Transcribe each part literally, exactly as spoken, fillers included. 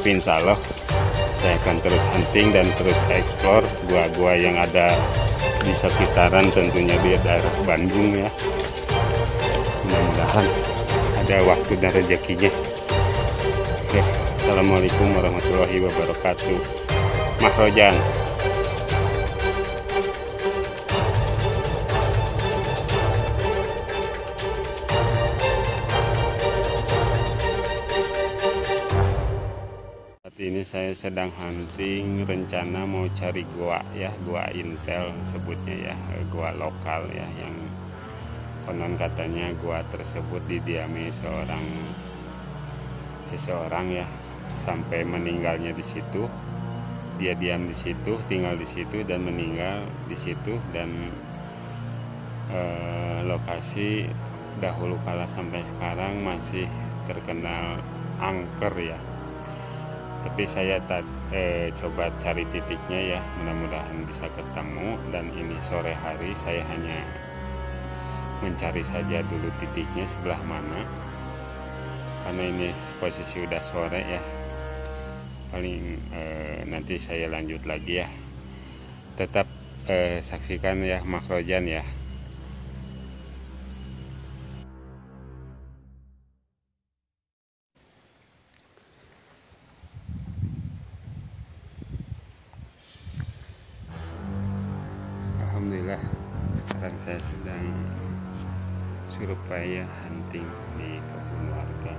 tapi insya Allah saya akan terus hunting dan terus eksplor gua-gua yang ada di sekitaran, tentunya di daerah Bandung ya. Mudah-mudahan ada waktu dan rezekinya. Oke, assalamualaikum warahmatullahi wabarakatuh. Mahrojan. Ini saya sedang hunting, rencana mau cari gua ya, gua intel sebutnya ya, gua lokal ya, yang konon katanya gua tersebut didiami seorang seseorang ya, sampai meninggalnya di situ. Dia diam di situ, tinggal di situ dan meninggal di situ, dan eh, lokasi dahulu kala sampai sekarang masih terkenal angker ya. Tapi saya tak eh, coba cari titiknya ya, mudah-mudahan bisa ketemu. Dan ini sore hari, saya hanya mencari saja dulu titiknya sebelah mana, karena ini posisi udah sore ya. Paling eh, nanti saya lanjut lagi ya. Tetap eh, saksikan ya Mahrojan ya. Alhamdulillah, sekarang saya sedang surupaya hunting di kebun warga.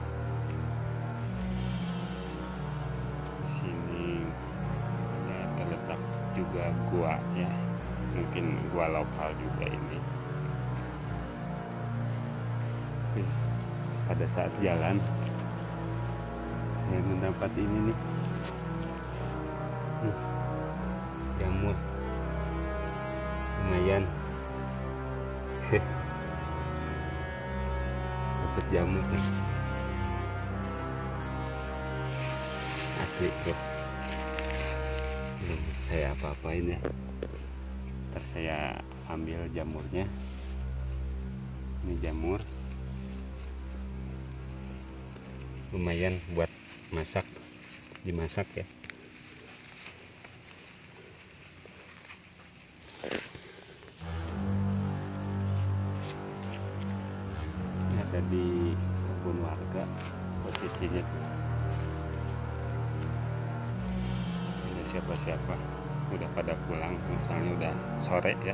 Di sini ada terletak juga gua ya, mungkin gua lokal juga ini. Tapi pada saat jalan saya mendapat ini nih, nih jamur. Lumayan dapat jamur nih, asli tuh. Belum saya apa-apain ya, ntar saya ambil jamurnya. Ini jamur lumayan buat masak, dimasak ya. Ada di kebun warga posisinya tuh, ada siapa-siapa, udah pada pulang, misalnya udah sore ya.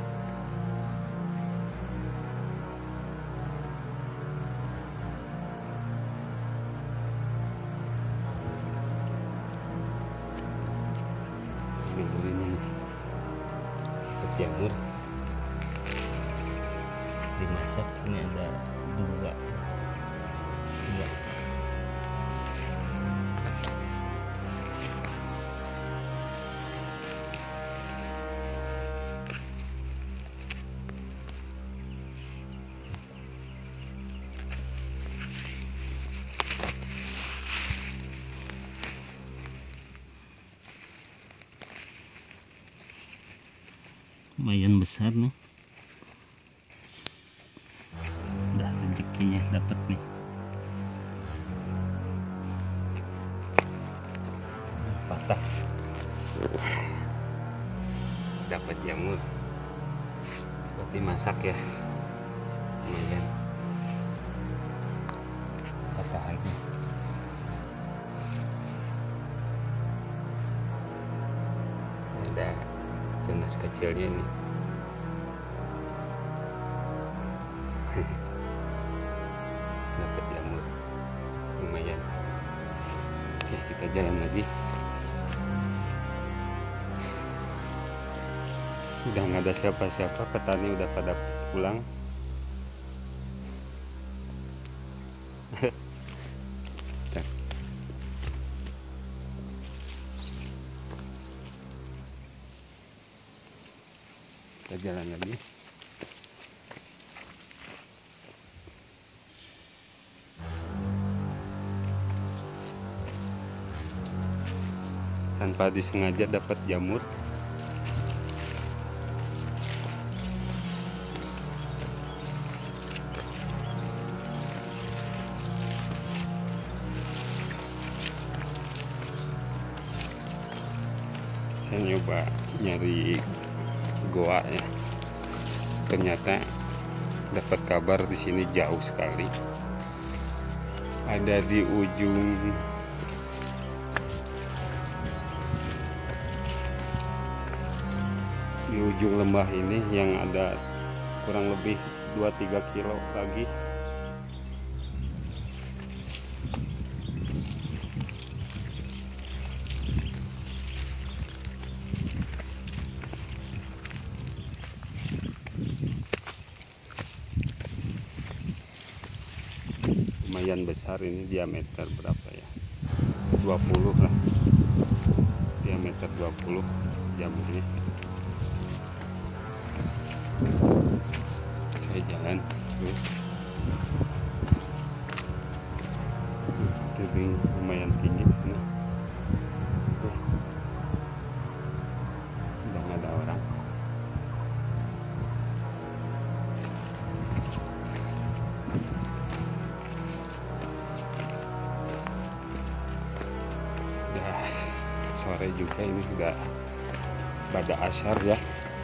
Ini ini nih jamur dimasak. Ini ada dua dua lumayan besar nih. Udah rezekinya dapat nih. Patah. Dapat jamur. Berarti masak ya. Lumayan. Patah lagi. Ada tunas kecilnya nih. Dapat jamur lumayan. Oke, kita jalan lagi. Udah nggak ada siapa-siapa, petani udah pada pulang. Kita jalan lagi. Tanpa disengaja dapat jamur. nyoba nyari goa ya. Ternyata dapat kabar di sini jauh sekali. Ada di ujung di ujung lembah ini yang ada kurang lebih dua tiga kilo lagi. Lumayan besar ini, diameter berapa ya, dua puluh lah, diameter dua puluh jamurnya. Saya jalan terus, tebing lumayan tinggi sini. Tuh, udah nggak ada orang. Sore juga ini, sudah pada asar ya.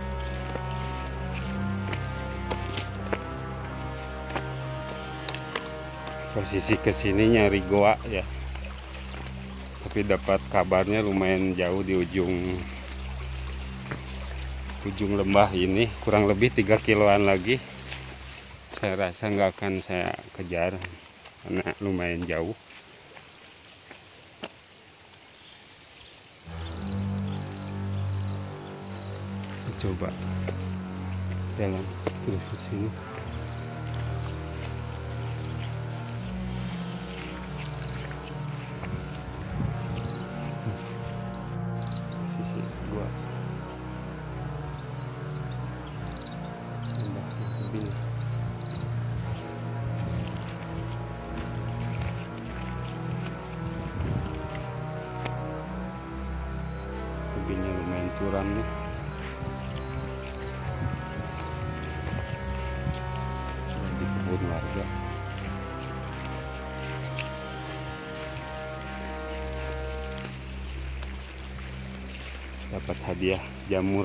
Posisi kesini nyari goa ya, tapi dapat kabarnya lumayan jauh di ujung ujung lembah ini, kurang lebih tiga kiloan lagi. Saya rasa nggak akan saya kejar karena lumayan jauh. Coba jalan terus ke sini. Sisi gua tambah tebing. Tebingnya lumayan curam nih. Warga dapat hadiah jamur.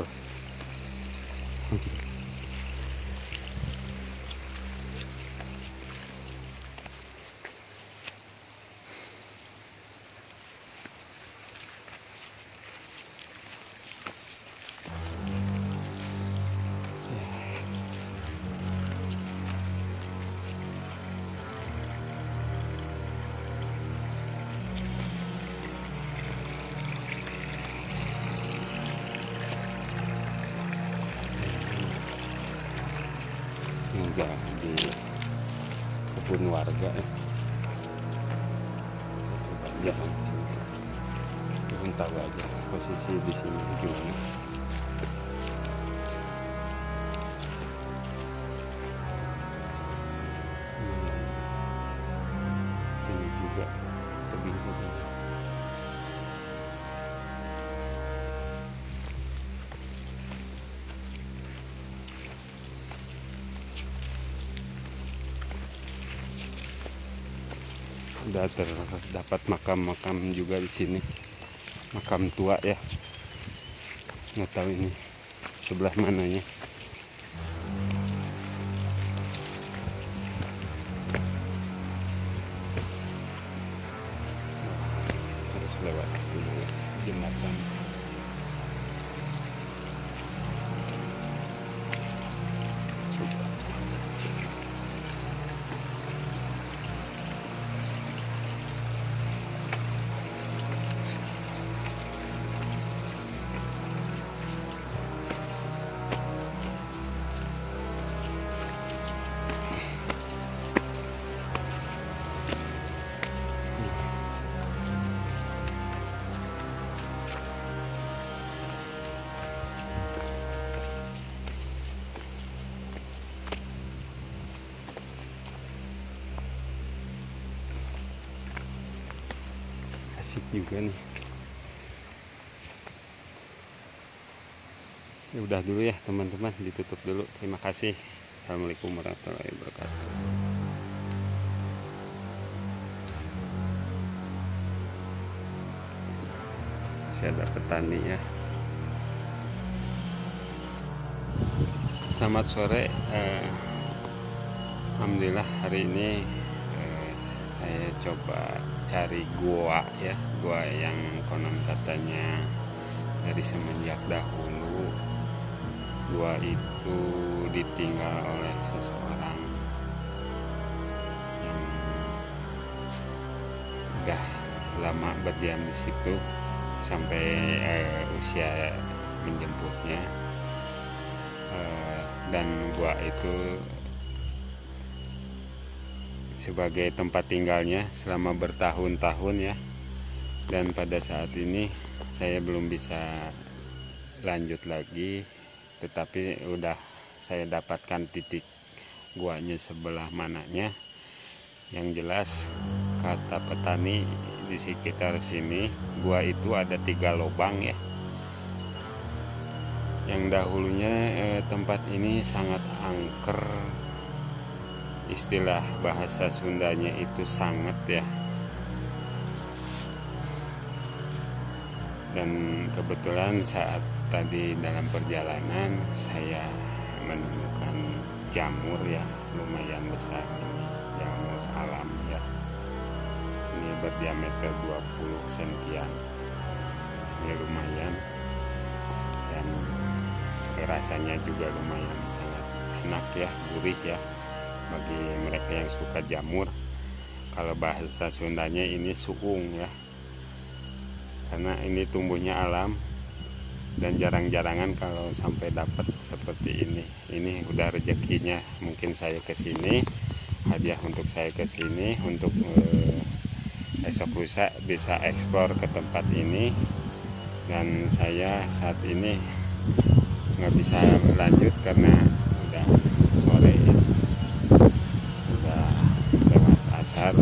Enggak, di kebun warga ya. Saya coba jalan sini, belum tahu aja posisi di sini gimana. Ini juga tebing-tebing. Udah terdapat makam-makam juga di sini, makam tua ya. Nggak tahu ini sebelah mananya. Harus lewat jembatan. Coba. Asik juga nih. Ya udah dulu ya teman-teman, ditutup dulu. Terima kasih. Assalamualaikum warahmatullahi wabarakatuh. Masih ada petani ya. Selamat sore. eh, Alhamdulillah hari ini eh, saya coba cari gua ya, gua yang konon katanya dari semenjak dahulu gua itu ditinggal oleh seseorang yang udah lama berdiam di situ sampai eh, usia menjemputnya. Dan gua itu sebagai tempat tinggalnya selama bertahun-tahun ya, dan pada saat ini saya belum bisa lanjut lagi, tetapi udah saya dapatkan titik guanya sebelah mananya. Yang jelas kata petani di sekitar sini, gua itu ada tiga lubang ya. Yang dahulunya eh, tempat ini sangat angker, istilah bahasa Sundanya itu sangat ya. Dan kebetulan saat tadi dalam perjalanan saya menemukan jamur ya, lumayan besar ini, jamur alam ya. Ini berdiameter dua puluh sentian, ini lumayan, dan rasanya juga lumayan sangat enak ya, gurih ya bagi mereka yang suka jamur. Kalau bahasa Sundanya ini suung ya, karena ini tumbuhnya alam dan jarang-jarangan kalau sampai dapat seperti ini. Ini udah rezekinya, mungkin saya kesini, hadiah untuk saya kesini untuk eh, esok lusa bisa ekspor ke tempat ini. Dan saya saat ini nggak bisa lanjut karena udah sore ya, udah lewat asar,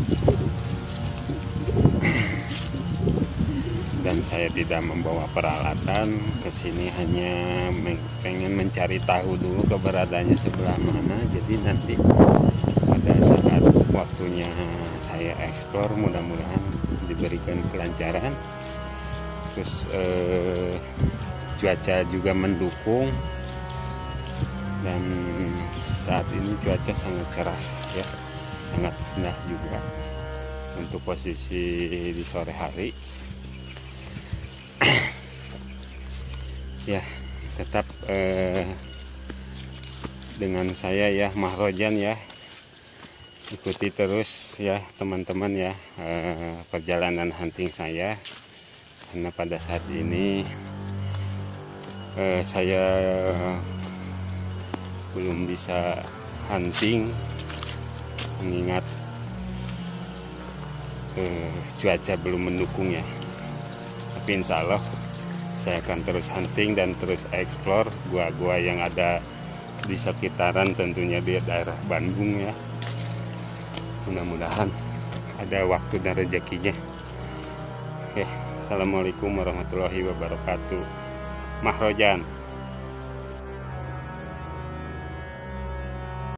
dan saya tidak membawa peralatan ke sini, hanya pengen mencari tahu dulu keberadaannya sebelah mana. Jadi nanti pada saat waktunya saya eksplor, mudah-mudahan diberikan kelancaran. Terus eh, cuaca juga mendukung, dan saat ini cuaca sangat cerah ya, sangat indah juga untuk posisi di sore hari. Ya, tetap eh, dengan saya ya, Mahrojan ya, ikuti terus ya teman-teman ya eh, perjalanan hunting saya, karena pada saat ini Eh, saya belum bisa hunting mengingat eh, cuaca belum mendukung ya. Tapi insya Allah saya akan terus hunting dan terus eksplor gua-gua yang ada di sekitaran, tentunya di daerah Bandung ya. Mudah-mudahan ada waktu dan rezekinya. Oke, assalamualaikum warahmatullahi wabarakatuh. Mahrojan.